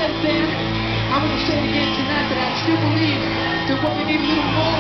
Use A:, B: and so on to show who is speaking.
A: says then, I'm going to say again tonight that I still believe that what we need a little more